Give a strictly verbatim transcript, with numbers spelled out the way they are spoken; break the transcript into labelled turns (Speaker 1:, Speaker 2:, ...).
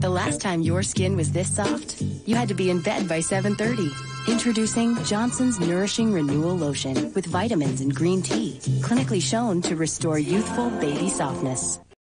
Speaker 1: The last time your skin was this soft, you had to be in bed by seven thirty. Introducing Johnson's Nourishing Renewal Lotion with vitamins and green tea, clinically shown to restore youthful baby softness.